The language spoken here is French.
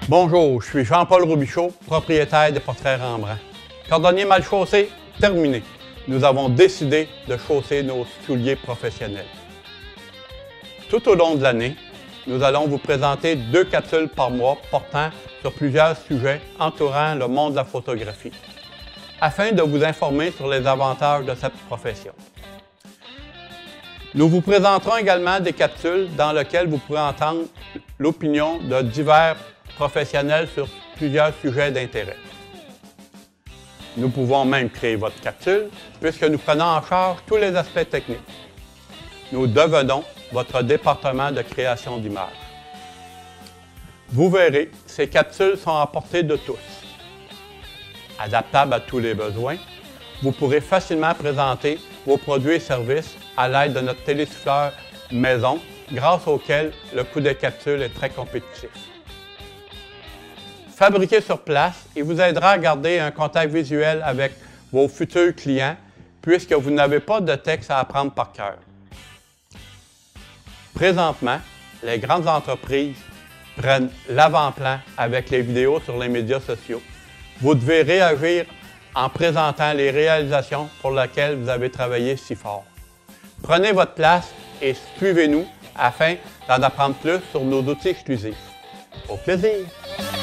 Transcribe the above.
Bonjour, je suis Jean-Paul Robichaud, propriétaire des Portraits Rembrandt. Cordonnier mal chaussé, terminé. Nous avons décidé de chausser nos souliers professionnels. Tout au long de l'année, nous allons vous présenter 2 capsules par mois portant sur plusieurs sujets entourant le monde de la photographie, afin de vous informer sur les avantages de cette profession. Nous vous présenterons également des capsules dans lesquelles vous pourrez entendre l'opinion de divers professionnels sur plusieurs sujets d'intérêt. Nous pouvons même créer votre capsule puisque nous prenons en charge tous les aspects techniques. Nous devenons votre département de création d'images. Vous verrez, ces capsules sont à portée de tous. Adaptables à tous les besoins, vous pourrez facilement présenter vos produits et services à l'aide de notre télésouffleur maison, grâce auquel le coût des capsules est très compétitif. Fabriqué sur place, il vous aidera à garder un contact visuel avec vos futurs clients puisque vous n'avez pas de texte à apprendre par cœur. Présentement, les grandes entreprises prennent l'avant-plan avec les vidéos sur les médias sociaux. Vous devez réagir en présentant les réalisations pour lesquelles vous avez travaillé si fort. Prenez votre place et suivez-nous afin d'en apprendre plus sur nos outils exclusifs. Au plaisir!